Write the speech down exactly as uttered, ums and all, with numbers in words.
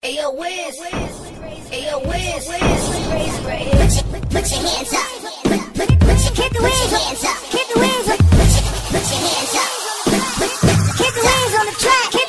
Ayo, Wiz. Ayo, Wiz. Put your hands up. Put the Wiz hands up. Keep the Wiz up. Put your hands up. Keep the Wiz on the track.